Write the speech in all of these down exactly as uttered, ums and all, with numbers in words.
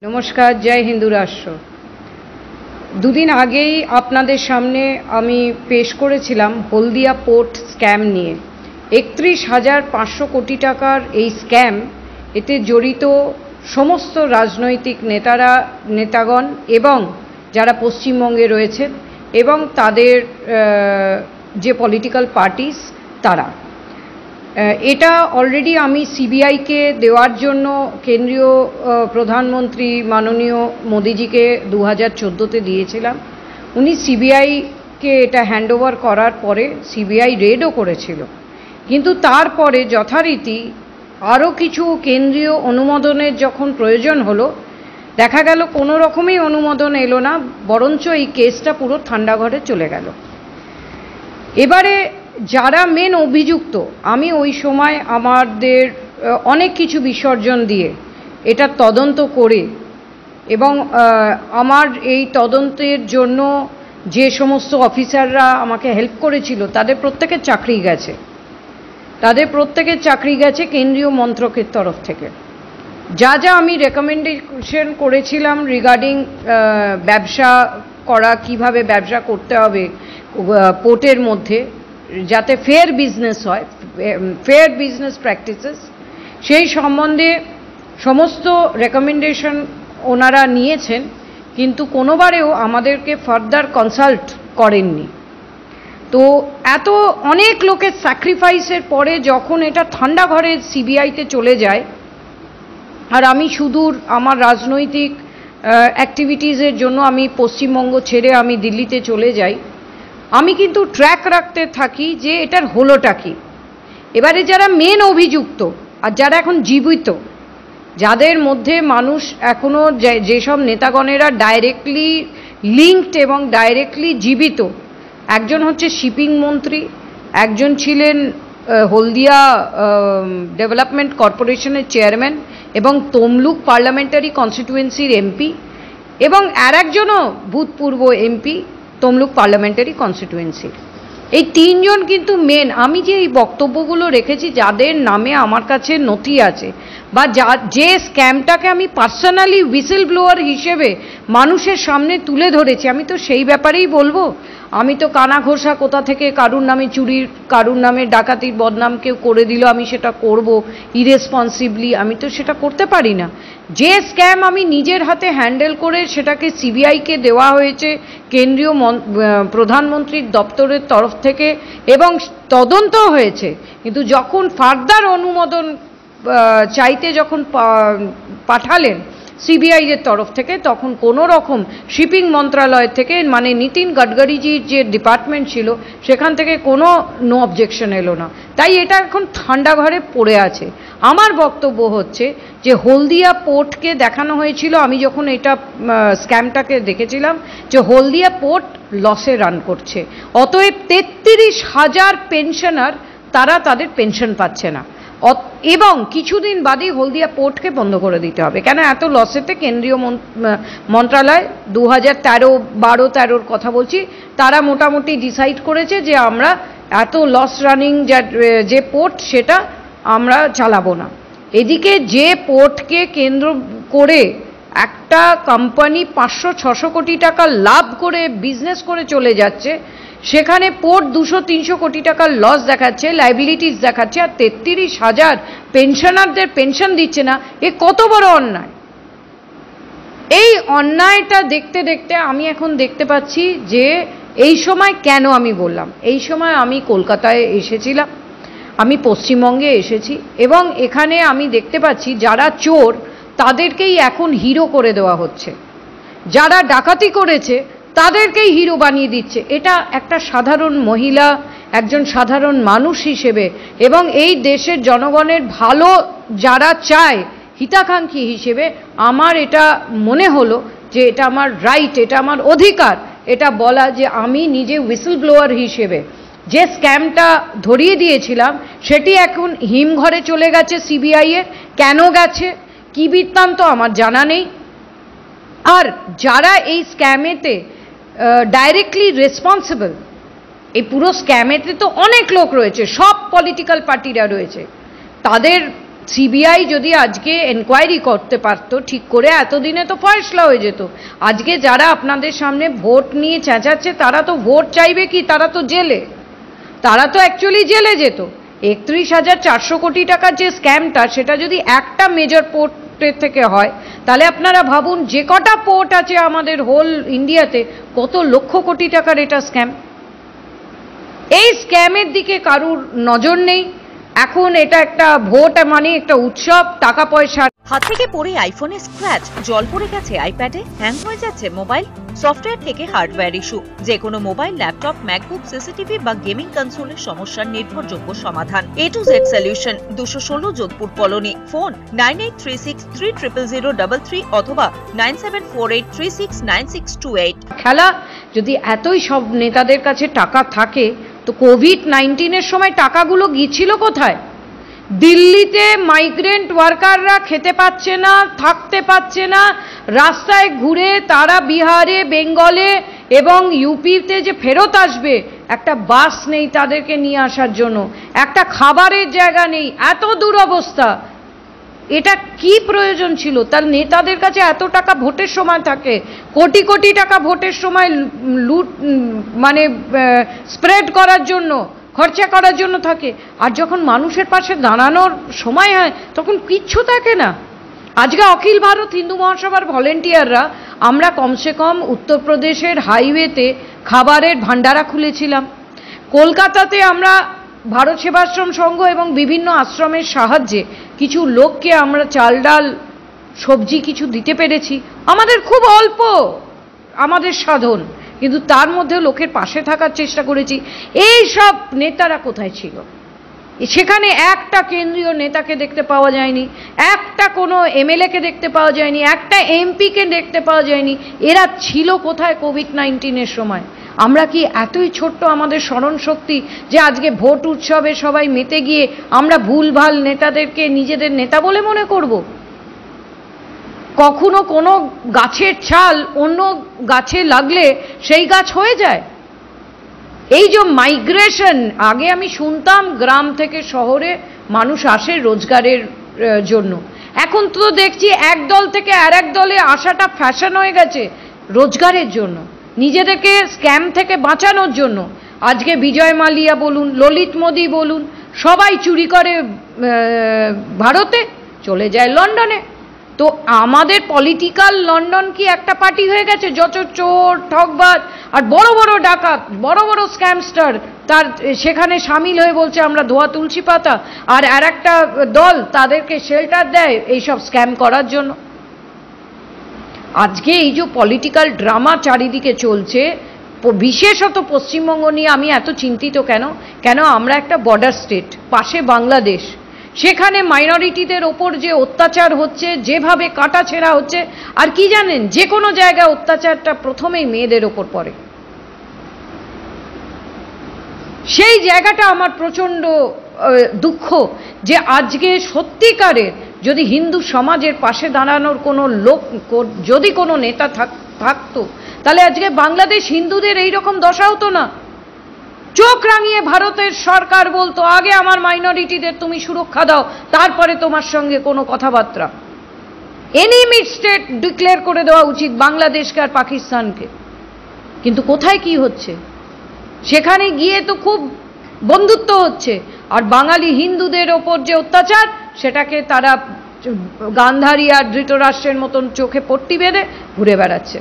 নমস্কার, জয় হিন্দু রাষ্ট্র। দুদিন আগেই আপনাদের সামনে আমি পেশ করেছিলাম হলদিয়া পোর্ট স্ক্যাম নিয়ে। একত্রিশ হাজার পাঁচশো কোটি টাকার এই স্ক্যাম, এতে জড়িত সমস্ত রাজনৈতিক নেতারা নেতাগণ এবং যারা পশ্চিমবঙ্গে রয়েছেন এবং তাদের যে পলিটিক্যাল পার্টিস তারা। এটা অলরেডি আমি সিবিআইকে দেওয়ার জন্য কেন্দ্রীয় প্রধানমন্ত্রী মাননীয় মোদিজিকে দু হাজার চোদ্দোতে দিয়েছিলাম। উনি সিবিআইকে এটা হ্যান্ডওভার করার পরে সিবিআই রেডও করেছিল, কিন্তু তারপরে যথারীতি আরও কিছু কেন্দ্রীয় অনুমোদনের যখন প্রয়োজন হলো, দেখা গেল কোনো রকমই অনুমোদন এলো না, বরঞ্চ এই কেসটা পুরো ঠান্ডা ঘরে চলে গেল। এবারে যারা মেন অভিযুক্ত, আমি ওই সময় আমাদের অনেক কিছু বিসর্জন দিয়ে এটা তদন্ত করে এবং আমার এই তদন্তের জন্য যে সমস্ত অফিসাররা আমাকে হেল্প করেছিল তাদের প্রত্যেকের চাকরি গেছে, তাদের প্রত্যেকের চাকরি গেছে কেন্দ্রীয় মন্ত্রকের তরফ থেকে। যা যা আমি রেকমেন্ডেশন করেছিলাম রিগার্ডিং ব্যবসা করা, কিভাবে ব্যবসা করতে হবে পোর্টের মধ্যে যাতে ফেয়ার বিজনেস হয়, ফেয়ার বিজনেস প্র্যাকটিসেস, সেই সম্বন্ধে সমস্ত রেকমেন্ডেশন ওনারা নিয়েছেন, কিন্তু কোনোবারেও আমাদেরকে ফার্দার কনসাল্ট করেননি। তো এত অনেক লোকের স্যাক্রিফাইসের পরে যখন এটা ঠান্ডা ঘরে সিবিআইতে চলে যায়, আর আমি সুদূর আমার রাজনৈতিক অ্যাক্টিভিটিসের জন্য আমি পশ্চিমবঙ্গ ছেড়ে আমি দিল্লিতে চলে যাই, আমি কিন্তু ট্র্যাক রাখতে থাকি যে এটার হলোটা কি। এবারে যারা মেন অভিযুক্ত আর যারা এখন জীবিত, যাদের মধ্যে মানুষ এখনও যেসব নেতাগণেরা ডাইরেক্টলি লিঙ্কড এবং ডাইরেক্টলি জীবিত, একজন হচ্ছে শিপিং মন্ত্রী, একজন ছিলেন হলদিয়া ডেভেলপমেন্ট কর্পোরেশনের চেয়ারম্যান এবং তমলুক পার্লামেন্টারি কনস্টিটুয়েন্সির এমপি, এবং আর একজনও ভূতপূর্ব এমপি তমলুক পার্লামেন্টারি কনস্টিটুয়েন্সির। এই তিনজন কিন্তু মেন। আমি যে এই বক্তব্যগুলো রেখেছি, যাদের নামে আমার কাছে নথি আছে বা যা যে স্ক্যামটাকে আমি পার্সোনালি হুইসেল ব্লোয়ার হিসেবে মানুষের সামনে তুলে ধরেছি, আমি তো সেই ব্যাপারেই বলবো। আমি তো কানা ঘোষা কোথা থেকে কারুর নামে চুরির, কারুর নামে ডাকাতির বদনাম কেউ করে দিল আমি সেটা করব ইরেসপন্সিবলি, আমি তো সেটা করতে পারি না। যে স্ক্যাম আমি নিজের হাতে হ্যান্ডেল করে সেটাকে সিবিআইকে দেওয়া হয়েছে কেন্দ্রীয় প্রধানমন্ত্রীর দপ্তরের তরফ থেকে এবং তদন্ত হয়েছে, কিন্তু যখন ফার্দার অনুমোদন চাইতে যখন পাঠালেন সিবিআই এর তরফ থেকে, তখন কোনো রকম শিপিং মন্ত্রণালয় থেকে, মানে নীতিন গডকরিজির যে ডিপার্টমেন্ট ছিল সেখান থেকে কোনো নো অবজেকশন এলো না। তাই এটা এখন ঠান্ডা ঘরে পড়ে আছে। আমার বক্তব্য হচ্ছে যে হলদিয়া পোর্টকে দেখানো হয়েছিল, আমি যখন এটা স্ক্যামটাকে দেখেছিলাম, যে হলদিয়া পোর্ট লসে রান করছে, অতএব তেত্রিশ হাজার পেনশনার তারা তাদের পেনশন পাচ্ছে না, এবং কিছুদিন বাদেই হলদিয়া পোর্টকে বন্ধ করে দিতে হবে। কেন এত লসেতে? কেন্দ্রীয় মন্ত্রণালয় দু হাজার তেরো বারো তেরোর কথা বলছি, তারা মোটামুটি ডিসাইড করেছে যে আমরা এত লস রানিং যে পোর্ট সেটা আমরা চালাবো না। এদিকে যে পোর্টকে কেন্দ্র করে একটা কোম্পানি পাঁচশো ছশো কোটি টাকা লাভ করে বিজনেস করে চলে যাচ্ছে, সেখানে পোর্ট দুশো তিনশো কোটি টাকার লস দেখাচ্ছে, লাইবিলিটিস দেখাচ্ছে, আর তেত্রিশ হাজার পেনশনারদের পেনশন দিচ্ছে না। এ কত বড় অন্যায়! এই অন্যায়টা দেখতে দেখতে আমি এখন দেখতে পাচ্ছি যে এই সময় কেন আমি বললাম, এই সময় আমি কলকাতায় এসেছিলাম, আমি পশ্চিমবঙ্গে এসেছি, এবং এখানে আমি দেখতে পাচ্ছি যারা চোর তাদেরকেই এখন হিরো করে দেওয়া হচ্ছে, যারা ডাকাতি করেছে তাদেরকেই হিরো বানিয়ে দিচ্ছে। এটা একটা সাধারণ মহিলা, একজন সাধারণ মানুষ হিসেবে এবং এই দেশের জনগণের ভালো যারা চায় হিতাকাঙ্ক্ষী হিসেবে আমার এটা মনে হলো যে এটা আমার রাইট, এটা আমার অধিকার এটা বলা, যে আমি নিজে হুইসেল ব্লোয়ার হিসেবে যে স্ক্যামটা ধরিয়ে দিয়েছিলাম সেটি এখন হিমঘরে চলে গেছে সিবিআই এর। কেন গেছে, কী বৃত্তান্ত আমার জানা নেই। আর যারা এই স্ক্যামেতে ডাইরেক্টলি রেসপন্সিবল, এই পুরো স্ক্যামেতে তো অনেক লোক রয়েছে, সব পলিটিক্যাল পার্টিরা রয়েছে, তাদের সিবিআই যদি আজকে এনকোয়ারি করতে পারতো ঠিক করে, এতদিনে তো ফয়সলা হয়ে যেত। আজকে যারা আপনাদের সামনে ভোট নিয়ে চেঁচাচ্ছে তারা তো ভোট চাইবে কি, তারা তো জেলে, তারা তো অ্যাকচুয়ালি জেলে যেত। একত্রিশ হাজার চারশো কোটি টাকার যে স্ক্যামটা, সেটা যদি একটা মেজর পোর্টের থেকে হয়, তাহলে আপনারা ভাবুন যে কটা পোর্ট আছে আমাদের হোল ইন্ডিয়াতে, কত লক্ষ কোটি টাকার এটা স্ক্যাম। এই স্ক্যামের দিকে কারুর নজর নেই। এখন এটা একটা ভোট মানে একটা উৎসব, টাকা পয়সা। হাত থেকে পড়ে আইফোনে স্ক্র্যাচ, জল পড়ে গেছে আইপ্যাডে, হ্যাং হয়ে যাচ্ছে মোবাইল, সফটওয়্যার থেকে হার্ডওয়্যার ইস্যু, যে কোনো মোবাইল, ল্যাপটপ, ম্যাকবুক, সিসিটিভি বা গেমিং কনসোলের সমস্যার নির্ভরযোগ্য সমাধান। এ টু জেড সলিউশন, দুশো ষোলো Jodhpur colony. Phone nine eight three six three triple zero double three অথবা nine seven four eight three six nine six two eight. খেলা যদি এতই সব নেতাদের কাছে টাকা থাকে, তো কোভিড নাইন্টিনের সময় টাকাগুলো গিয়েছিল কোথায়? দিল্লিতে মাইগ্রেন্ট ওয়ার্কাররা খেতে পাচ্ছে না, থাকতে পাচ্ছে না, রাস্তায় ঘুরে তারা বিহারে, বেঙ্গলে এবং ইউপিতে যে ফেরত আসবে, একটা বাস নেই তাদেরকে নিয়ে আসার জন্য, একটা খাবারের জায়গা নেই, এত দুরবস্থা। এটা কি প্রয়োজন ছিল? তার নেতাদের কাছে এত টাকা ভোটের সময় থাকে, কোটি কোটি টাকা ভোটের সময় লুট মানে স্প্রেড করার জন্য, খরচা করার জন্য থাকে, আর যখন মানুষের পাশে দাঁড়ানোর সময় হয় তখন কিচ্ছু থাকে না। আজকে অখিল ভারত হিন্দু মহাসভার ভলেন্টিয়াররা আমরা কমসে কম উত্তরপ্রদেশের হাইওয়েতে খাবারের ভান্ডারা খুলেছিলাম। কলকাতাতে আমরা ভারত সেবাশ্রম সংঘ এবং বিভিন্ন আশ্রমের সাহায্যে কিছু লোককে আমরা চাল ডাল সবজি কিছু দিতে পেরেছি। আমাদের খুব অল্প আমাদের সাধন, কিন্তু তার মধ্যে লোকের পাশে থাকার চেষ্টা করেছি। এই সব নেতারা কোথায় ছিল? সেখানে একটা কেন্দ্রীয় নেতাকে দেখতে পাওয়া যায়নি, একটা কোনো এমএলএকে দেখতে পাওয়া যায়নি, একটা এমপিকে দেখতে পাওয়া যায়নি। এরা ছিল কোথায় কোভিড নাইন্টিনের সময়? আমরা কি এতই ছোট্ট আমাদের স্মরণ শক্তি যে আজকে ভোট উৎসবে সবাই মেতে গিয়ে আমরা ভুলভাল নেতাদেরকে নিজেদের নেতা বলে মনে করব? কখনো কোনো গাছের ছাল অন্য গাছে লাগলে সেই গাছ হয়ে যায়। এই যে মাইগ্রেশন, আগে আমি শুনতাম গ্রাম থেকে শহরে মানুষ আসে রোজগারের জন্য, এখন তো দেখছি এক দল থেকে আর এক দলে আসাটা ফ্যাশন হয়ে গেছে রোজগারের জন্য, নিজেদেরকে স্ক্যাম থেকে বাঁচানোর জন্য। আজকে বিজয় মালিয়া বলুন, ললিত মোদি বলুন, সবাই চুরি করে ভারতে, চলে যায় লন্ডনে। তো আমাদের পলিটিক্যাল লন্ডন কি একটা পার্টি হয়ে গেছে? যত চোর, ঠকবাজ আর বড় বড় ডাকাত, বড় বড় স্ক্যামস্টার তার সেখানে সামিল হয়ে বলছে আমরা ধোয়া তুলসী পাতা, আর আর একটা দল তাদেরকে শেল্টার দেয় এইসব স্ক্যাম করার জন্য। আজকে এই যে পলিটিক্যাল ড্রামা চারিদিকে চলছে, বিশেষত পশ্চিমবঙ্গ নিয়ে আমি এত চিন্তিত কেন? কেন আমরা একটা বর্ডার স্টেট, পাশে বাংলাদেশ, সেখানে মাইনরিটিদের ওপর যে অত্যাচার হচ্ছে, যেভাবে কাটাছেঁড়া হচ্ছে, আর কি জানেন, যে কোনো জায়গায় অত্যাচারটা প্রথমেই মেয়েদের ওপর পড়ে। সেই জায়গাটা আমার প্রচণ্ড দুঃখ যে আজকে সত্যিকারের যদি হিন্দু সমাজের পাশে দাঁড়ানোর কোনো লোক, যদি কোনো নেতা থাকতো, তাহলে আজকে বাংলাদেশ হিন্দুদের এইরকম দশা হতো না। চোখ রাঙিয়ে ভারতের সরকার বলতো আগে আমার মাইনরিটিদের তুমি সুরক্ষা দাও, তারপরে তোমার সঙ্গে কোনো কথাবার্তা। এনিমি স্টেট ডিক্লেয়ার করে দেওয়া উচিত বাংলাদেশকে আর পাকিস্তানকে। কিন্তু কোথায় কি হচ্ছে? সেখানে গিয়ে তো খুব বন্ধুত্ব হচ্ছে, আর বাঙালি হিন্দুদের ওপর যে অত্যাচার, সেটাকে তারা গান্ধারী আর ধৃতরাষ্ট্রের মতন চোখে পট্টি বেঁধে ঘুরে বেড়াচ্ছে।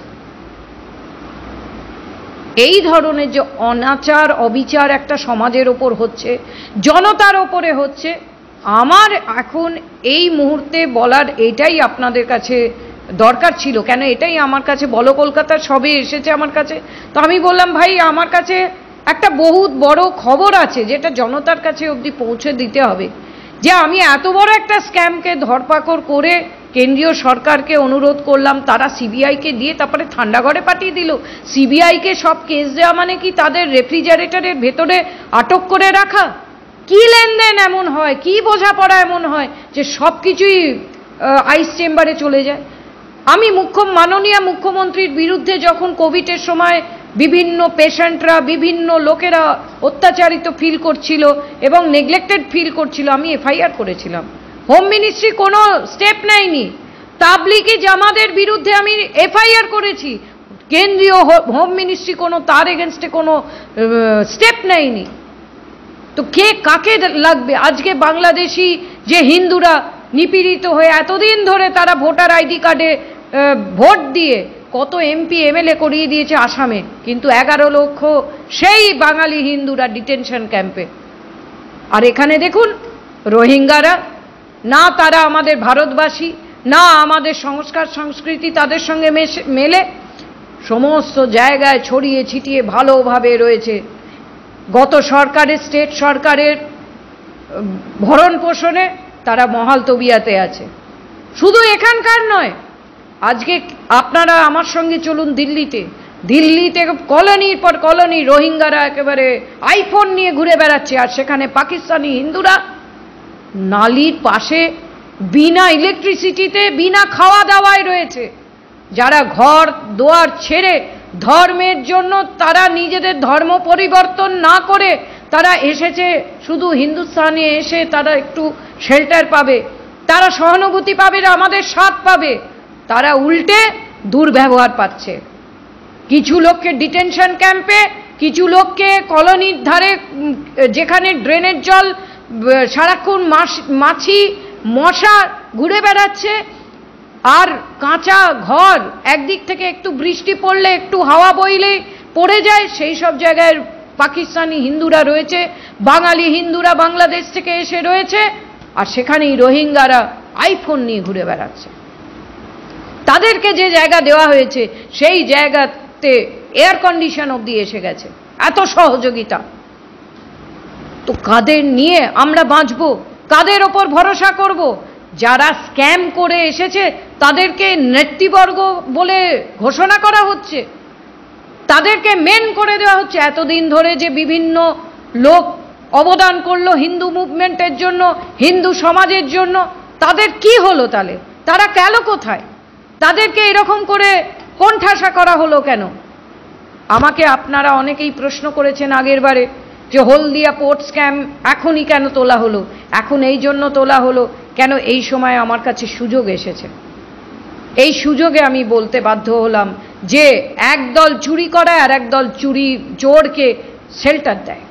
এই ধরনের যে অনাচার অবিচার একটা সমাজের ওপর হচ্ছে, জনতার ওপরে হচ্ছে, আমার এখন এই মুহূর্তে বলার এটাই আপনাদের কাছে দরকার ছিল। কেন এটাই আমার কাছে বলো কলকাতার সবে এসেছে আমার কাছে, তো আমি বললাম ভাই আমার কাছে একটা বহুত বড় খবর আছে যেটা জনতার কাছে অবধি পৌঁছে দিতে হবে, যে আমি এত বড় একটা স্ক্যামকে ধরপাকড় করে কেন্দ্রীয় সরকারকে অনুরোধ করলাম, তারা সিবিআইকে দিয়ে তারপরে ঠান্ডা ঘরে পাঠিয়ে দিল। সিবিআইকে সব কেস দেওয়া মানে কি তাদের রেফ্রিজারেটরের ভেতরে আটক করে রাখা? কি লেনদেন এমন হয়, কি বোঝাপড়া এমন হয় যে সব কিছুই আইস চেম্বারে চলে যায়? আমি মুখ্য মাননীয় মুখ্যমন্ত্রীর বিরুদ্ধে যখন কোভিডের সময় বিভিন্ন পেশেন্টরা, বিভিন্ন লোকেরা অত্যাচারিত ফিল করছিল এবং নেগলেক্টেড ফিল করছিল, আমি এফআইআর করেছিলাম। হোম মিনিস্ট্রি কোনো স্টেপ নেয়নি। তাবলিগি জামাতের বিরুদ্ধে আমি এফআইআর করেছি, কেন্দ্রীয় হোম মিনিস্ট্রি কোনো তার এগেনস্টে কোনো স্টেপ নেয়নি। তো কে কাকে লাগবে? আজকে বাংলাদেশি যে হিন্দুরা নিপীড়িত হয়ে এতদিন ধরে তারা ভোটার আইডি কার্ডে ভোট দিয়ে কত এমপি এমএলএ করিয়ে দিয়েছে আসামে, কিন্তু এগারো লক্ষ সেই বাঙালি হিন্দুরা ডিটেনশন ক্যাম্পে। আর এখানে দেখুন রোহিঙ্গারা, না তারা আমাদের ভারতবাসী, না আমাদের সংস্কার সংস্কৃতি তাদের সঙ্গে মেলে, সমস্ত জায়গায় ছড়িয়ে ছিটিয়ে ভালোভাবে রয়েছে। গত সরকারের, স্টেট সরকারের ভরণ পোষণে তারা মহাল তবিয়াতে আছে। শুধু এখানকার নয়, আজকে আপনারা আমার সঙ্গে চলুন দিল্লিতে। দিল্লিতে কলোনির পর কলোনি রোহিঙ্গারা একেবারে আইফোন নিয়ে ঘুরে বেড়াচ্ছে, আর সেখানে পাকিস্তানি হিন্দুরা নালির পাশে বিনা ইলেকট্রিসিটিতে, বিনা খাওয়া দাওয়ায় রয়েছে। যারা ঘর দুয়ার ছেড়ে ধর্মের জন্য তারা নিজেদের ধর্ম পরিবর্তন না করে তারা এসেছে শুধু হিন্দুস্তানে এসে তারা একটু শেল্টার পাবে, তারা সহানুভূতি পাবে, আমাদের সাথ পাবে, তারা উল্টে দুর্ব্যবহার পাচ্ছে। কিছু লোককে ডিটেনশন ক্যাম্পে, কিছু লোককে কলোনির ধারে যেখানে ড্রেনের জল সারাক্ষণ মাছি মশা ঘুরে বেড়াচ্ছে, আর কাঁচা ঘর একদিক থেকে একটু বৃষ্টি পড়লে একটু হাওয়া বইলে পড়ে যায়, সেই সব জায়গায় পাকিস্তানি হিন্দুরা রয়েছে, বাঙালি হিন্দুরা বাংলাদেশ থেকে এসে রয়েছে, আর সেখানেই রোহিঙ্গারা আইফোন নিয়ে ঘুরে বেড়াচ্ছে। তাদেরকে যে জায়গা দেওয়া হয়েছে সেই জায়গাতে এয়ার কন্ডিশন অবধি এসে গেছে, এত সহযোগিতা। তো কাদের নিয়ে আমরা বাঁচব? কাদের ওপর ভরসা করব? যারা স্ক্যাম করে এসেছে তাদেরকে নেতৃবর্গ বলে ঘোষণা করা হচ্ছে, তাদেরকে মেন করে দেওয়া হচ্ছে। এতদিন ধরে যে বিভিন্ন লোক অবদান করলো হিন্দু মুভমেন্টের জন্য, হিন্দু সমাজের জন্য, তাদের কি হলো? তাহলে তারা গেল কোথায়? তাদেরকে এরকম করে কোণঠাসা করা হলো কেন? আমাকে আপনারা অনেকেই প্রশ্ন করেছেন আগের বারে যে হলদিয়া পোর্ট স্ক্যাম এখনই কেন তোলা হলো, এখন এই জন্য তোলা হলো কেন? এই সময় আমার কাছে সুযোগ এসেছে, এই সুযোগে আমি বলতে বাধ্য হলাম যে একদল চুরি করে আর একদল চুরি চোরকে শেল্টার দেয়,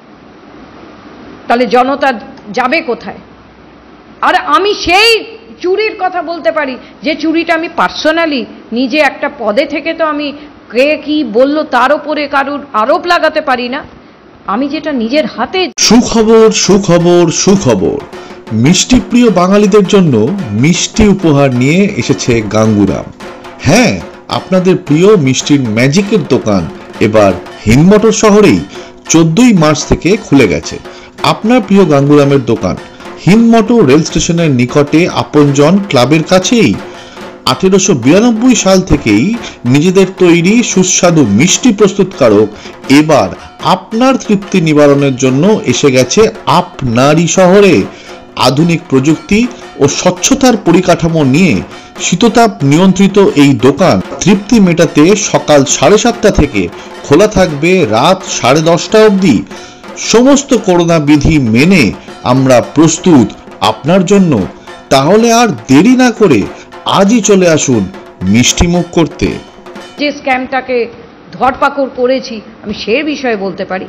তাহলে জনতা যাবে কোথায়? আর আমি সেই চুরির কথা বলতে পারি যে চুরিটা আমি পার্সোনালি নিজে একটা পদে থেকে তো আমি কে কি বললো তার উপরে কারুর আরোপ লাগাতে পারি না, আমি যেটা নিজের হাতে। সুখবর সুখবর সুখবর, মিষ্টি প্রিয় বাঙালিদের জন্য মিষ্টি উপহার নিয়ে এসেছে গাঙ্গুরাম। হ্যাঁ, আপনাদের প্রিয় মিষ্টির ম্যাজিকের দোকান এবার হিন্দমটর শহরেই চোদ্দই মার্চ থেকে খুলে গেছে। আপনার প্রিয় গাঙ্গুরামের দোকান হিন্দমটর রেল স্টেশনের নিকটে আপনজন ক্লাবের কাছেই। আঠেরোশো বিরানব্বই সাল থেকেই নিজেদের তৈরি সুস্বাদু মিষ্টি প্রস্তুতকারক এবার আপনার তৃপ্তি নিবারণের জন্য এসে গেছে আপনারই শহরে। আধুনিক প্রযুক্তি ও স্বচ্ছতার পরিকাঠামো নিয়ে শীততাপ নিয়ন্ত্রিত এই দোকান তৃপ্তি মেটাতে সকাল সাড়ে সাতটা থেকে খোলা থাকবে রাত সাড়ে দশটা অবধি। সমস্ত করোনা বিধি মেনে আমরা প্রস্তুত আপনার জন্য। তাহলে আর দেরি না করে আজই চলে আসুন মিষ্টি মুখ করতে। যে স্ক্যামটাকে ধরপাকড় করেছি আমি সে বিষয়ে বলতে পারি।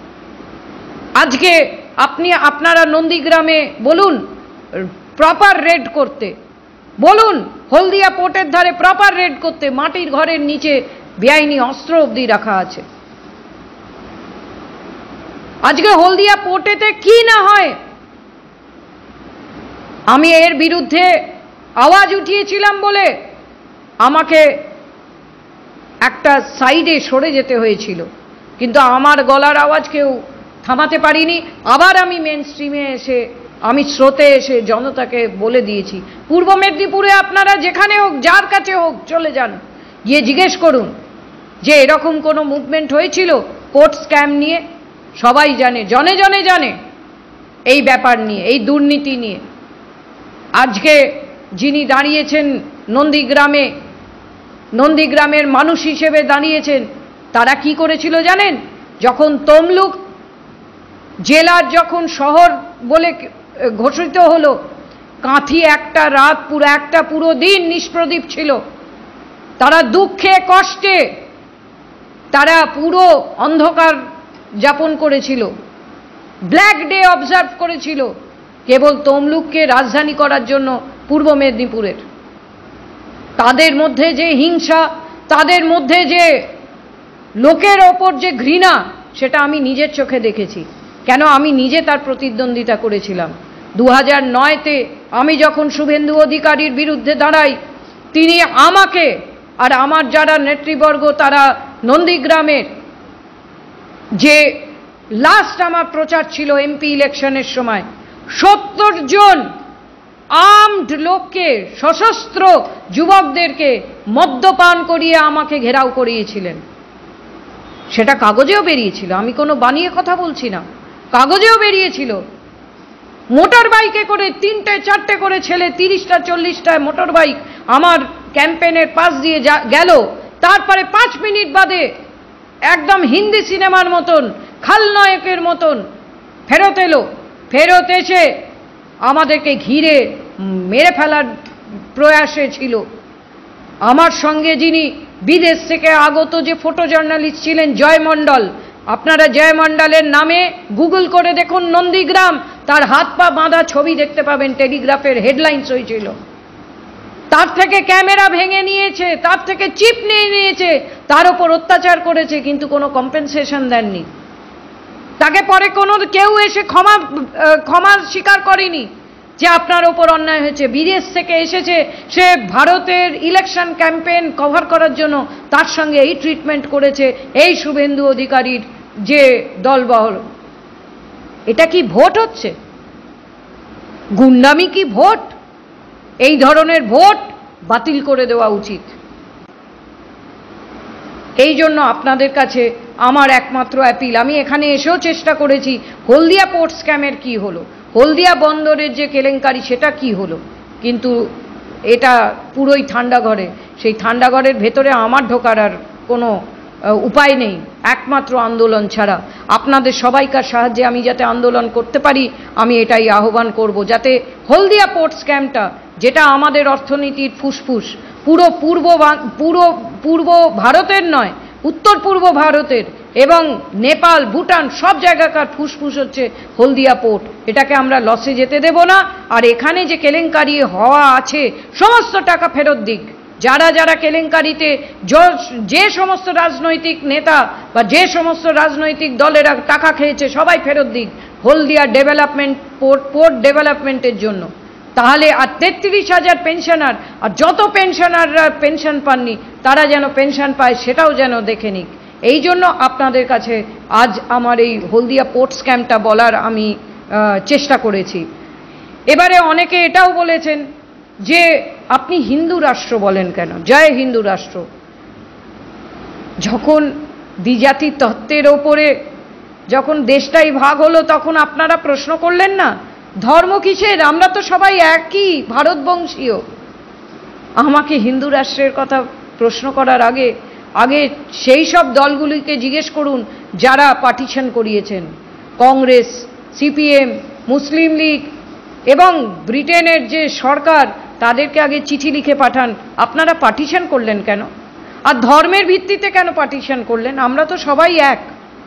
আজকে আপনি আপনারা নন্দীগ্রামে বলুন প্রপার রেড করতে, বলুন হলদিয়া পোর্টের ধারে প্রপার রেড করতে, মাটির ঘরের নিচে বেআইনি অস্ত্র অবধি রাখা আছে। আজকে হলদিয়া পোর্টেতে কি না হয়, আমি এর বিরুদ্ধে আওয়াজ উঠিয়েছিলাম বলে আমাকে একটা সাইডে সরে যেতে হয়েছিল, কিন্তু আমার গলার আওয়াজ কেউ থামাতে পারিনি। আবার আমি মেন স্ট্রিমে এসে, আমি স্রোতে এসে জনতাকে বলে দিয়েছি, পূর্ব মেদিনীপুরে আপনারা যেখানে হোক, যার কাছে হোক চলে যান, গিয়ে জিজ্ঞেস করুন যে এরকম কোনো মুভমেন্ট হয়েছিল পোর্ট স্ক্যাম নিয়ে। সবাই জানে, জনে জনে জানে এই ব্যাপার নিয়ে, এই দুর্নীতি নিয়ে। আজকে যিনি দাঁড়িয়েছেন নন্দীগ্রামে, নন্দীগ্রামের মানুষ হিসেবে দাঁড়িয়েছেন, তারা কি করেছিল জানেন? যখন তমলুক জেলার যখন শহর বলে ঘোষিত হলো, কাঁথি একটা রাত, পুরো একটা পুরো দিন নিষ্প্রদীপ ছিল। তারা দুঃখে কষ্টে তারা পুরো অন্ধকার যাপন করেছিল, ব্ল্যাক ডে অবজার্ভ করেছিল, কেবল তমলুককে রাজধানী করার জন্য পূর্ব মেদিনীপুরের। তাদের মধ্যে যে হিংসা, তাদের মধ্যে যে লোকের ওপর যে ঘৃণা, সেটা আমি নিজের চোখে দেখেছি। কেন, আমি নিজে তার প্রতিদ্বন্দ্বিতা করেছিলাম। দু হাজার নয়তে আমি যখন শুভেন্দু অধিকারীর বিরুদ্ধে দাঁড়াই, তিনি আমাকে আর আমার যারা নেতৃবর্গ, তারা নন্দীগ্রামের যে লাস্ট আমার প্রচার ছিল এমপি ইলেকশনের সময়, সত্তর জন আর্মড লোককে, সশস্ত্র যুবকদেরকে মদ্যপান করিয়ে আমাকে ঘেরাও করিয়েছিলেন। সেটা কাগজেও বেরিয়েছিল, আমি কোনো বানিয়ে কথা বলছি না, কাগজেও বেরিয়েছিল। মোটর বাইকে করে তিনটে চারটে করে ছেলে, তিরিশটা চল্লিশটায় মোটর বাইক আমার ক্যাম্পেনের পাশ দিয়ে গেল। তারপরে পাঁচ মিনিট বাদে একদম হিন্দি সিনেমার মতন, খালনায়কের মতন ফেরত এলো। ফেরত এসে আমাদেরকে ঘিরে মেরে ফেলার প্রয়াসে ছিল। আমার সঙ্গে যিনি বিদেশ থেকে আগত যে ফটো জার্নালিস্ট ছিলেন, জয় মণ্ডল, আপনারা জয় মণ্ডলের নামে গুগল করে দেখুন, নন্দীগ্রাম, তার হাত পা বাঁধা ছবি দেখতে পাবেন, টেলিগ্রাফের হেডলাইন্স হয়েছিল। তার থেকে ক্যামেরা ভেঙে নিয়েছে, তার থেকে চিপ নিয়ে নিয়েছে, তার ওপর অত্যাচার করেছে, কিন্তু কোনো কম্পেনসেশন দেননি। তাকে পরে কোনো কেউ এসে ক্ষমা ক্ষমা স্বীকার করেনি যে আপনার ওপর অন্যায় হয়েছে। বিদেশ থেকে এসেছে, সে ভারতের ইলেকশন ক্যাম্পেইন কভার করার জন্য তার সঙ্গে এই ট্রিটমেন্ট করেছে এই শুভেন্দু অধিকারীর যে দলবহল। এটা কি ভোট হচ্ছে? গুন্ডামি কি ভোট? এই ধরনের ভোট বাতিল করে দেওয়া উচিত। এই জন্য আপনাদের কাছে আমার একমাত্র অ্যাপিল, আমি এখানে এসেও চেষ্টা করেছি, হলদিয়া পোর্ট স্ক্যামের কি হলো, হলদিয়া বন্দরের যে কেলেঙ্কারি সেটা কি হলো, কিন্তু এটা পুরোই ঠান্ডা ঘরে। সেই ঠান্ডা ঘরের ভেতরে আমার ঢোকার আর কোনো উপায় নেই, একমাত্র আন্দোলন ছাড়া। আপনাদের সবাইকার সাহায্যে আমি যাতে আন্দোলন করতে পারি, আমি এটাই আহ্বান করব, যাতে হলদিয়া পোর্ট স্ক্যামটা, যেটা আমাদের অর্থনীতির ফুসফুস, পুরো পূর্ব পুরো পূর্ব ভারতের নয়, উত্তর পূর্ব ভারতের এবং নেপাল, ভুটান সব জায়গাকার ফুসফুস হচ্ছে হলদিয়া পোর্ট। এটাকে আমরা লসে যেতে দেব না। আর এখানে যে কেলেঙ্কারি হওয়া আছে, সমস্ত টাকা ফেরত দিক। যারা যারা কেলেঙ্কারিতে, যে সমস্ত রাজনৈতিক নেতা বা যে সমস্ত রাজনৈতিক দলেরা টাকা খেয়েছে, সবাই ফেরত দিক হলদিয়া ডেভেলপমেন্ট, পোর্ট পোর্ট ডেভেলপমেন্টের জন্য। তাহলে আর তেত্রিশ হাজার পেনশনার, আর যত পেনশনাররা পেনশন পাননি তারা যেন পেনশন পায়, সেটাও যেন দেখে নিক। এই জন্য আপনাদের কাছে আজ আমার এই হলদিয়া পোর্ট স্ক্যামটা বলার আমি চেষ্টা করেছি। এবারে অনেকে এটাও বলেছেন যে আপনি হিন্দু রাষ্ট্র বলেন কেন, জয় হিন্দু রাষ্ট্র। যখন দ্বিজাতি তত্ত্বের ওপরে যখন দেশটাই ভাগ হলো, তখন আপনারা প্রশ্ন করলেন না ধর্ম কিসের, আমরা তো সবাই একই ভারতবংশীয়। আমাকে হিন্দু রাষ্ট্রের কথা প্রশ্ন করার আগে আগে সেই সব দলগুলিকে জিজ্ঞেস করুন যারা পার্টিশন করিয়েছেন, কংগ্রেস, সিপিএম, মুসলিম লীগ এবং ব্রিটেনের যে সরকার, তাদেরকে আগে চিঠি লিখে পাঠান আপনারা পার্টিশন করলেন কেন, আর ধর্মের ভিত্তিতে কেন পার্টিশন করলেন, আমরা তো সবাই এক।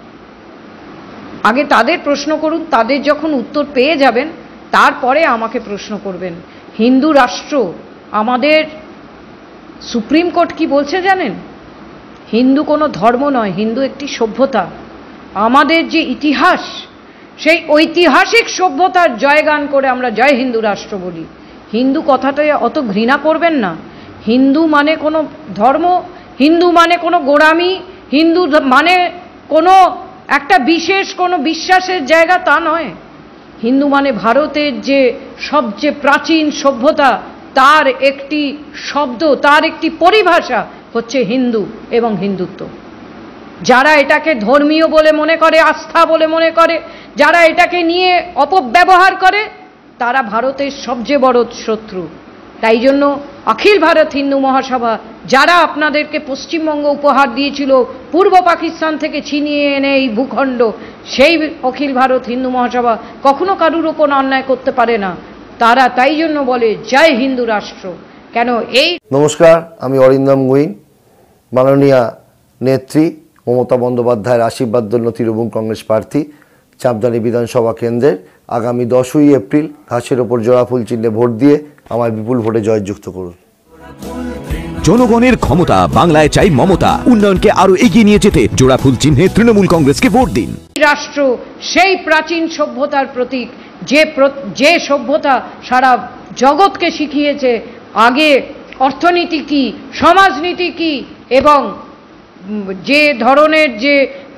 আগে তাদের প্রশ্ন করুন, তাদের যখন উত্তর পেয়ে যাবেন তারপরে আমাকে প্রশ্ন করবেন। হিন্দু রাষ্ট্র, আমাদের সুপ্রিম কোর্ট কি বলছে জানেন? হিন্দু কোনো ধর্ম নয়, হিন্দু একটি সভ্যতা। আমাদের যে ইতিহাস, সেই ঐতিহাসিক সভ্যতার জয়গান করে আমরা জয় হিন্দু রাষ্ট্র বলি। হিন্দু কথাটাই অত ঘৃণা করবেন না। হিন্দু মানে কোনো ধর্ম, হিন্দু মানে কোনো গোঁড়ামি, হিন্দু মানে কোনো একটা বিশেষ কোনো বিশ্বাসের জায়গা, তা নয়। হিন্দু মানে ভারতের যে সবচেয়ে প্রাচীন সভ্যতা, তার একটি শব্দ, তার একটি পরিভাষা হচ্ছে হিন্দু এবং হিন্দুত্ব। যারা এটাকে ধর্মীয় বলে মনে করে, আস্থা বলে মনে করে, যারা এটাকে নিয়ে অপব্যবহার করে, তারা ভারতের সবচেয়ে বড় শত্রু। তাই জন্য অখিল ভারত হিন্দু মহাসভা, যারা আপনাদেরকে পশ্চিমবঙ্গ উপহার দিয়েছিল পূর্ব পাকিস্তান থেকে ছিনিয়ে এনে এই ভূখণ্ড, সেই অখিল ভারত হিন্দু মহাসভা কখনো কারুর ওপর অন্যায় করতে পারে না। তারা তাই জন্য বলে জয় হিন্দু রাষ্ট্র। কেন এই নমস্কার, আমি অরিন্দম গুইন, মাননীয়া নেত্রী মমতা বন্দ্যোপাধ্যায়ের আশীর্বাদ দল তৃণমূল কংগ্রেস প্রার্থী, চাঁপদানি বিধানসভা কেন্দ্রের। আগামী দশই এপ্রিল ঘাসের ওপর জোড়া ফুল চিহ্নে ভোট দিয়ে আমায় বিপুল ভোটে জয়যুক্ত করুন। জনগণের ক্ষমতা, বাংলায় চাই মমতা। উন্নয়নকে আরো এগিয়ে নিয়ে যেতে জোড়া ফুল চিহ্নে তৃণমূল কংগ্রেসকে ভোট দিন। রাষ্ট্র সেই প্রাচীন সভ্যতার প্রতীক, যে যে সভ্যতা সারা জগৎকে শিখিয়েছে আগে অর্থনীতি কি, সমাজনীতি কি, এবং যে ধরনের যে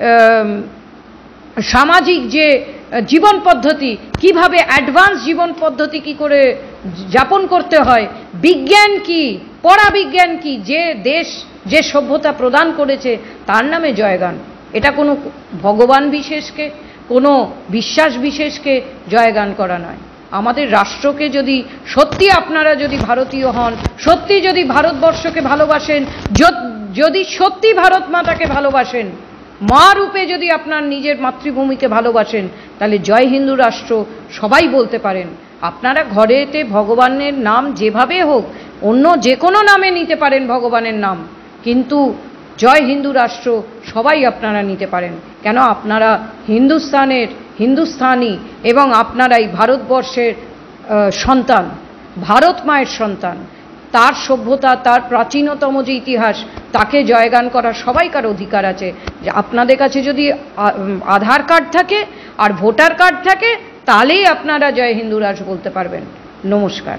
সামাজিক যে জীবন পদ্ধতি, কিভাবে অ্যাডভান্স জীবন পদ্ধতি কি করে যাপন করতে হয়, বিজ্ঞান কি, পরাবিজ্ঞান কি, যে দেশ যে সভ্যতা প্রদান করেছে তার নামে জয়গান। এটা কোনো ভগবান বিশেষকে, কোনো বিশ্বাস বিশেষকে জয়গান করা নয়। আমাদের রাষ্ট্রকে যদি সত্যি আপনারা যদি ভারতীয় হন, সত্যি যদি ভারতবর্ষকে ভালোবাসেন, যদি সত্যি ভারত মাতাকে ভালোবাসেন, মা রূপে যদি আপনার নিজের মাতৃভূমিকে ভালোবাসেন, তাহলে জয় হিন্দু রাষ্ট্র সবাই বলতে পারেন। আপনারা ঘরেতে ভগবানের নাম যেভাবে হোক, অন্য যে কোনো নামে নিতে পারেন ভগবানের নাম, কিন্তু জয় হিন্দু রাষ্ট্র সবাই আপনারা নিতে পারেন। কেন আপনারা হিন্দুস্তানের হিন্দুস্তানি এবং আপনারাই ভারতবর্ষের সন্তান, ভারত মায়ের সন্তান। তার সভ্যতা, তার প্রাচীনতম যে ইতিহাস, তাকে জয়গান করার সবাইকার অধিকার আছে। যে আপনাদের কাছে যদি আধার কার্ড থাকে আর ভোটার কার্ড থাকে, তাহলেই আপনারা জয় হিন্দু রাষ্ট্র বলতে পারবেন। নমস্কার।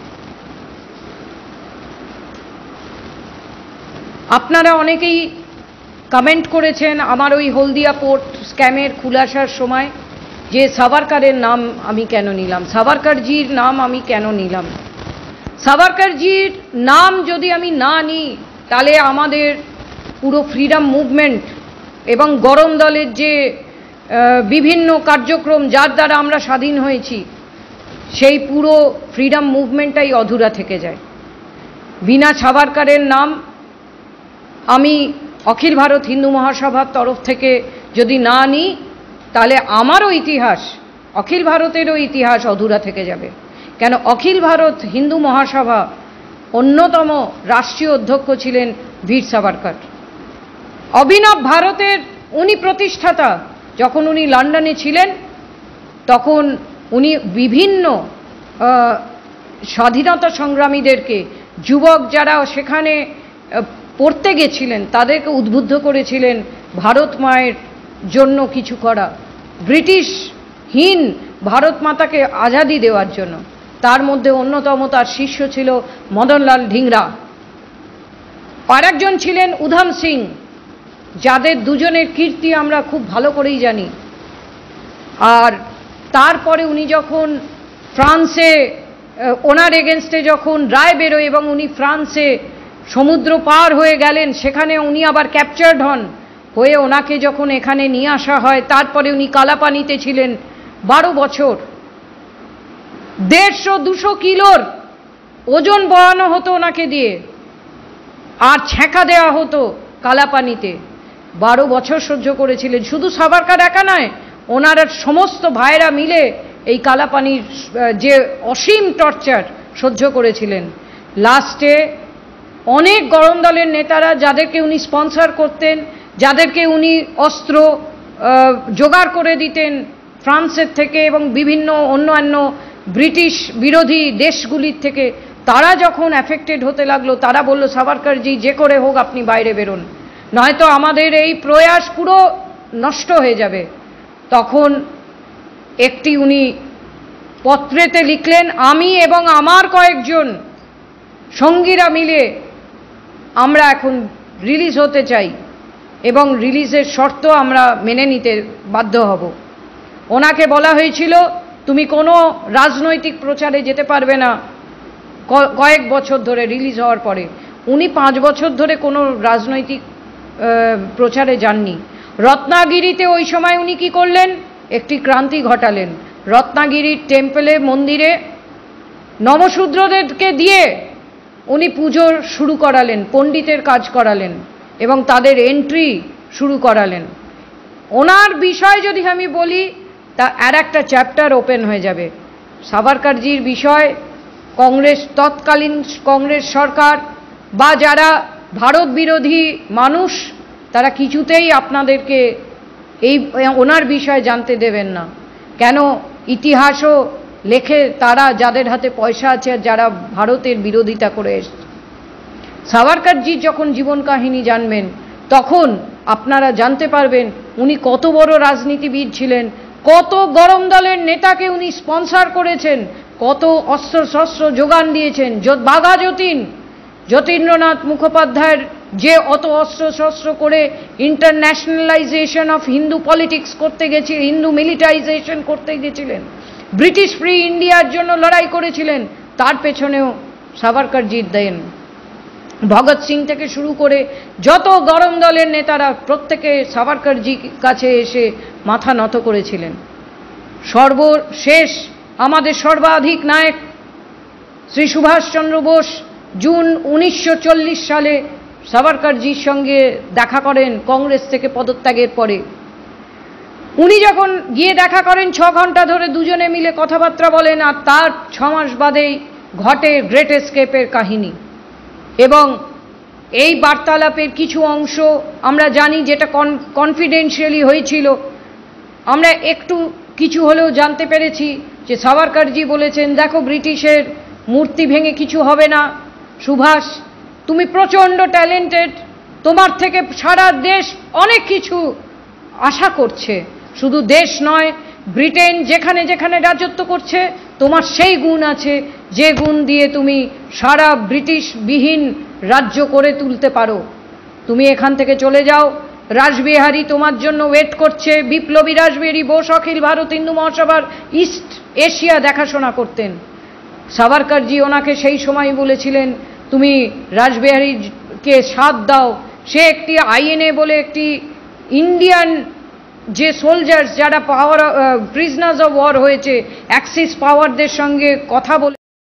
আপনারা অনেকেই কমেন্ট করেছেন আমার ওই হলদিয়া পোর্ট স্ক্যামের খুলাসার সময়, যে সাভারকারের নাম আমি কেন নিলাম, সাভারকারজির নাম আমি কেন নিলাম। সাভারকারজির নাম যদি আমি না নিই, তাহলে আমাদের পুরো ফ্রিডম মুভমেন্ট এবং গরম দলের যে বিভিন্ন কার্যক্রম যার দ্বারা আমরা স্বাধীন হয়েছি, সেই পুরো ফ্রিডম মুভমেন্টটাই অধুরা থেকে যায়। বিনা সাভারকারের নাম আমি অখিল ভারত হিন্দু মহাসভার তরফ থেকে যদি না নিই, তাহলে আমারও ইতিহাস, অখিল ভারতেরও ইতিহাস অধুরা থেকে যাবে। কেন অখিল ভারত হিন্দু মহাসভা অন্যতম রাষ্ট্রীয় অধ্যক্ষ ছিলেন বীর সাভারকর। অভিনব ভারতের উনি প্রতিষ্ঠাতা। যখন উনি লন্ডনে ছিলেন, তখন উনি বিভিন্ন স্বাধীনতা সংগ্রামীদেরকে, যুবক যারা সেখানে পড়তে গেছিলেন, তাদেরকে উদ্বুদ্ধ করেছিলেন ভারত মায়ের জন্য কিছু করা, ব্রিটিশহীন ভারত মাতাকে আজাদি দেওয়ার জন্য। তার মধ্যে অন্যতম তার শিষ্য ছিল মদনলাল ধিংরা। আর একজন ছিলেন উধম সিং, যাদের দুজনের কীর্তি আমরা খুব ভালো করেই জানি। আর তারপরে উনি যখন ফ্রান্সে, ওনার এগেনস্টে যখন রায় বেরোয় এবং উনি ফ্রান্সে সমুদ্র পার হয়ে গেলেন, সেখানে উনি আবার ক্যাপচার্ড হন, হয়ে ওনাকে যখন এখানে নিয়ে আসা হয়, তারপরে উনি কালাপানিতে ছিলেন বারো বছর। দেড়শো দুশো কিলোর ওজন বয়ানো হতো ওনাকে দিয়ে, আর ছ্যাঁকা দেওয়া হতো কালাপানিতে। বারো বছর সহ্য করেছিলেন। শুধু সাভারকর একা নয়, ওনার সমস্ত ভাইরা মিলে এই কালাপানির যে অসীম টর্চার সহ্য করেছিলেন। লাস্টে অনেক গরম দলের নেতারা, যাদেরকে উনি স্পন্সর করতেন, যাদেরকে উনি অস্ত্র জোগাড় করে দিতেন ফ্রান্সের থেকে এবং বিভিন্ন অন্যান্য ব্রিটিশ বিরোধী দেশগুলির থেকে, তারা যখন অ্যাফেক্টেড হতে লাগলো, তারা বলল সাভারকরজি যে করে হোক আপনি বাইরে বেরোন, নয়তো আমাদের এই প্রয়াস পুরো নষ্ট হয়ে যাবে। তখন একটি উনি পত্রেতে লিখলেন, আমি এবং আমার কয়েকজন সঙ্গীরা মিলে আমরা এখন রিলিজ হতে চাই এবং রিলিজের শর্ত আমরা মেনে নিতে বাধ্য হব। ওনাকে বলা হয়েছিল তুমি কোনো রাজনৈতিক প্রচারে যেতে পারবে না কয়েক বছর ধরে রিলিজ হওয়ার পরে। উনি পাঁচ বছর ধরে কোনো রাজনৈতিক প্রচারে যাননি। রত্নাগিরিতে ওই সময় উনি কি করলেন, একটি ক্রান্তি ঘটালেন। রত্নাগিরির টেম্পলে, মন্দিরে নবশূদ্রদেরকে দিয়ে উনি পুজো শুরু করালেন, পণ্ডিতের কাজ করালেন এবং তাদের এন্ট্রি শুরু করালেন। ওনার বিষয় যদি আমি বলি, তা আর একটা চ্যাপ্টার ওপেন হয়ে যাবে। সাভারকরজির বিষয় কংগ্রেস, তৎকালীন কংগ্রেস সরকার বা যারা ভারত বিরোধী মানুষ, তারা কিছুতেই আপনাদেরকে এই ওনার বিষয়ে জানতে দেবেন না। কেন? ইতিহাসও লেখে তারা যাদের হাতে পয়সা আছে আর যারা ভারতের বিরোধিতা করে এসছে। সাভারকরজির যখন জীবন কাহিনী জানবেন তখন আপনারা জানতে পারবেন উনি কত বড় রাজনীতিবিদ ছিলেন, কত গরম দলের নেতাকে উনি স্পন্সর করেছেন, কত অস্ত্র শস্ত্র যোগান দিয়েছেন। বাঘা যতীন, যতীন্দ্রনাথ মুখোপাধ্যায়ের যে অত অস্ত্র শস্ত্র করে ইন্টারন্যাশনালাইজেশন অফ হিন্দু পলিটিক্স করতে গেছে, হিন্দু মিলিটারাইজেশন করতে গেছিলেন, ব্রিটিশ ফ্রি ইন্ডিয়ার জন্য লড়াই করেছিলেন, তার পেছনেও সাভারকরজির দেন। ভগৎ সিং থেকে শুরু করে যত গরম দলের নেতারা প্রত্যেকে সাভারকরজির কাছে এসে মাথা নত করেছিলেন। সর্বশেষ আমাদের সর্বাধিক নায়ক শ্রী সুভাষচন্দ্র বোস জুন উনিশশো চল্লিশ সালে সাভারকরজির সঙ্গে দেখা করেন কংগ্রেস থেকে পদত্যাগের পরে। উনি যখন গিয়ে দেখা করেন ছ ঘন্টা ধরে দুজনে মিলে কথাবার্তা বলেন, আর তার ছ মাস বাদেই ঘটে গ্রেট এস্কেপের কাহিনী। এবং এই বার্তালাপের কিছু অংশ আমরা জানি যেটা কনফিডেন্সিয়ালি হয়েছিল। আমরা একটু কিছু হলেও জানতে পেরেছি যে সাভারকরজি বলেছেন, দেখো ব্রিটিশের মূর্তি ভেঙে কিছু হবে না, সুভাষ তুমি প্রচণ্ড ট্যালেন্টেড, তোমার থেকে সারা দেশ অনেক কিছু আশা করছে। শুধু দেশ নয়, ব্রিটেন যেখানে যেখানে রাজত্ব করছে তোমার সেই গুণ আছে যে গুণ দিয়ে তুমি সারা ব্রিটিশবিহীন রাজ্য করে তুলতে পারো। তুমি এখান থেকে চলে যাও, রাসবিহারী তোমার জন্য ওয়েট করছে। বিপ্লবী রাসবিহারী বোস অখিল ভারত হিন্দু মহাসভার ইস্ট এশিয়া দেখাশোনা করতেন। সাভারকরজি ওনাকে সেই সময় বলেছিলেন, তুমি রাসবিহারীকে সাথ দাও। সে একটি আইএনএ বলে একটি ইন্ডিয়ান যে সোলজার্স যারা পাওয়ার প্রিজনার্স অফ ওয়ার হয়েছে, অ্যাক্সিস পাওয়ারদের সঙ্গে কথা বলে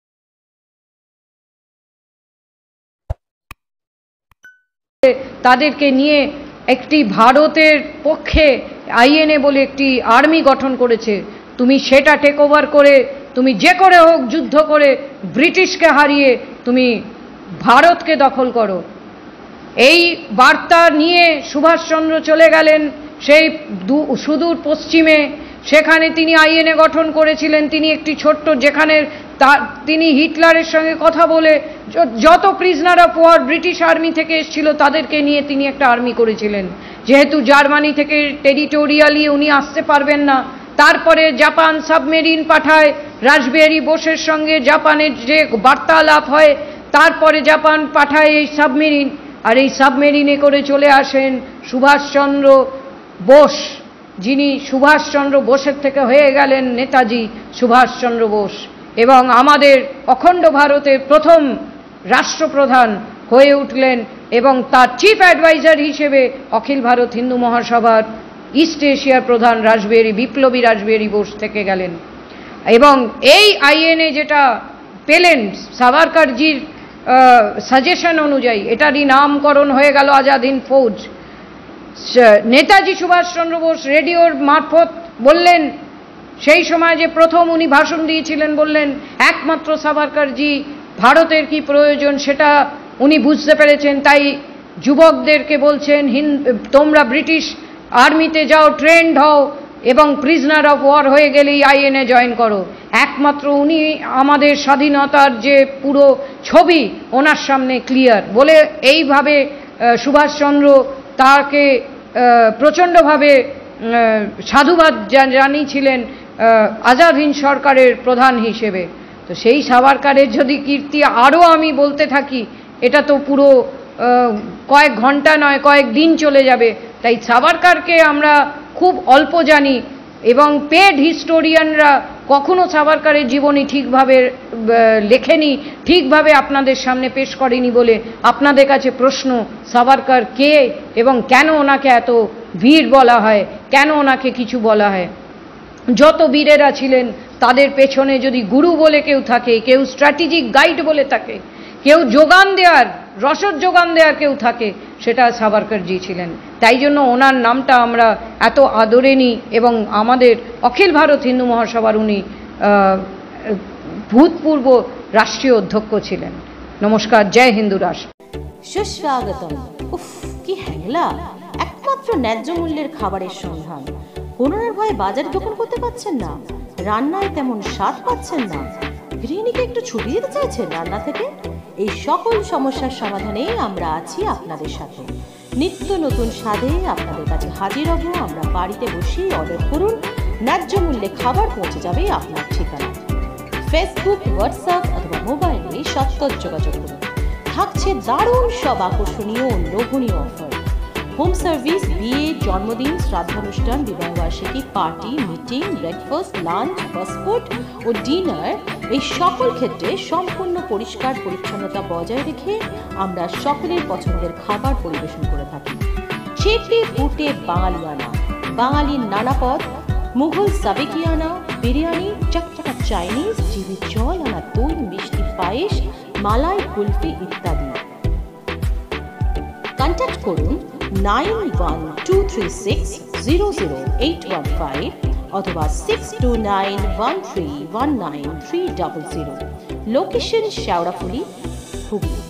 তাদেরকে নিয়ে একটি ভারতের পক্ষে আইএনএ বলে একটি আর্মি গঠন করেছে। তুমি সেটা টেক ওভার করে তুমি যে করে হোক যুদ্ধ করে ব্রিটিশকে হারিয়ে তুমি ভারতকে দখল করো। এই বার্তা নিয়ে সুভাষচন্দ্র চলে গেলেন সেই সুদূর পশ্চিমে। সেখানে তিনি আইএনএ গঠন করেছিলেন। তিনি একটি ছোট্ট যেখানে তিনি হিটলারের সঙ্গে কথা বলে যত prisoner of war British army থেকে এসেছিল তাদেরকে নিয়ে তিনি একটা আর্মি করেছিলেন। যেহেতু জার্মানি থেকে টেরিটোরিয়ালি উনি আসতে পারবেন না, তারপরে জাপান সাবমেরিন পাঠায় রাসবিহারী বোসের সঙ্গে। জাপানের যে বার্তালাপ হয়, তারপরে জাপান পাঠায় এই সাবমেরিন, আর এই সাবমেরিনে করে চলে আসেন সুভাষচন্দ্র বোস, যিনি সুভাষচন্দ্র বোসের থেকে হয়ে গেলেন নেতাজি সুভাষচন্দ্র বোস এবং আমাদের অখণ্ড ভারতের প্রথম রাষ্ট্রপ্রধান হয়ে উঠলেন। এবং তার চিফ অ্যাডভাইজার হিসেবে অখিল ভারত হিন্দু মহাসভার ইস্ট এশিয়ার প্রধান রাসবিহারী, বিপ্লবী রাসবিহারী বোস থেকে গেলেন। এবং এই আইএনএ যেটা পেলেন সাভারকরজির সাজেশন অনুযায়ী, এটারই নামকরণ হয়ে গেল আজাদ হিন্দ ফৌজ। নেতাজি সুভাষচন্দ্র বোস রেডিওর মারফত বললেন, সেই সময় যে প্রথম উনি ভাষণ দিয়েছিলেন, বললেন একমাত্র সাভারকরজি ভারতের কি প্রয়োজন সেটা উনি বুঝতে পেরেছেন। তাই যুবকদেরকে বলছেন, তোমরা ব্রিটিশ আর্মিতে যাও, ট্রেন্ড হও এবং প্রিজনার অফ ওয়ার হয়ে গেলেই আইএনএ জয়েন করো। একমাত্র উনি আমাদের স্বাধীনতার যে পুরো ছবি ওনার সামনে ক্লিয়ার বলে এইভাবে সুভাষচন্দ্র তাকে প্রচণ্ডভাবে সাধুবাদ জানিয়েছিলেন আজাদ হিন্দ সরকারের প্রধান হিসেবে। তো সেই সাভারকরের যদি কীর্তি আরও আমি বলতে থাকি, এটা তো পুরো কয়েক ঘন্টা নয় কয়েক দিন চলে যাবে। তাই সাভারকরকে আমরা খুব অল্প জানি এবং পেড হিস্টোরিয়ানরা কখনো সাভারকরের জীবনী ঠিকভাবে লেখেনি, ঠিকভাবে আপনাদের সামনে পেশ করেনি বলে আপনাদের কাছে প্রশ্ন, সাভারকর কে এবং কেন ওনাকে এত বীর বলা হয়, কেন ওনাকে কিছু বলা হয়? যত বীরেরা ছিলেন তাদের পেছনে যদি গুরু বলে কেউ থাকে, কেউ স্ট্র্যাটেজিক গাইড বলে থাকে, কেউ যোগান দেওয়ার রসদ যোগান দেওয়ার কেউ থাকে, সেটা সাভারকরজি ছিলেন। তাই জন্য ওনার নামটা আমরা এত আদরে নিই এবং আমাদের অখিল ভারত হিন্দু মহাসভার উনি ভূতপূর্ব রাষ্ট্রীয় অধ্যক্ষ ছিলেন। নমস্কার, জয় হিন্দু রাষ্ট্র। সুস্বাগতম। উফ, কি হ্যাংলা! একমাত্র ন্যায্য মূল্যের খাবারের সন্ধান। করোনার ভয়ে বাজারে দোকান করতে পারছেন না, রান্নায় তেমন স্বাদ পাচ্ছেন না, গৃহিণীকে একটু ছুটি দিতে চাইছেন রান্না থেকে। এই সকল সমস্যার সমাধানে আমরা আছি আপনাদের সাথে। নিত্য নতুন স্বাদে আপনাদের কাছে হাজির হব আমরা। বাড়িতে বসেই অর্ডার করুন, ন্যায্য মূল্যে খাবার পৌঁছে যাবে আপনার ঠিকানা। ফেসবুক, হোয়াটসঅ্যাপ অথবা মোবাইলে সত্তর যোগাযোগ করুন। থাকছে দারুণ সব আকর্ষণীয় ও লোভনীয় অফার। হোম সার্ভিস, বিয়ে, জন্মদিন, শ্রাদ্ধানুষ্ঠান, বিবাহবার্ষিকী, party, meeting, breakfast, lunch, passport ও ডিনার, এই সকল ক্ষেত্রে সম্পূর্ণ পরিষ্কার পরিচ্ছন্নতা বজায় রেখে আমরা সকলের পছন্দের খাবার পরিবেশন করে থাকি। চেটে পুটে বাঙালিয়ানা, বাঙালির নানা পদ, মুঘল সাবেকিয়ানা, বিরিয়ানি, চকচকা চাইনিজ, জিভে জল আনা দই, মিষ্টি পায়েস, মালাই কুলফি ইত্যাদি। কন্ট্যাক্ট করুন nine one two three six zero zero eight one five অথবা six two nine one three one nine three double zero. Location Sheoraphuli, Hooghly.